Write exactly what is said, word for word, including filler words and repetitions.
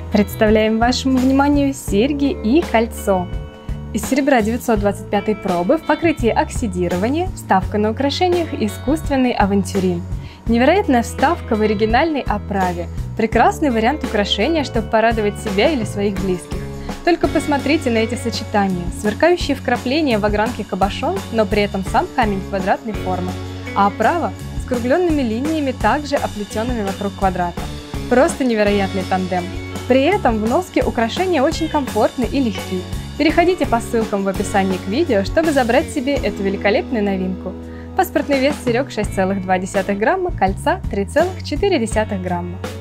Представляем вашему вниманию серьги и кольцо. Из серебра девятьсот двадцать пятой пробы в покрытии оксидирования, вставка на украшениях искусственный авантюрин. Невероятная вставка в оригинальной оправе. Прекрасный вариант украшения, чтобы порадовать себя или своих близких. Только посмотрите на эти сочетания. Сверкающие вкрапления в огранке кабошон, но при этом сам камень квадратной формы. А оправа с скругленными линиями, также оплетенными вокруг квадрата. Просто невероятный тандем. При этом в носке украшения очень комфортны и легки. Переходите по ссылкам в описании к видео, чтобы забрать себе эту великолепную новинку. Паспортный вес серег шесть целых два десятых грамма, кольца три целых четыре десятых грамма.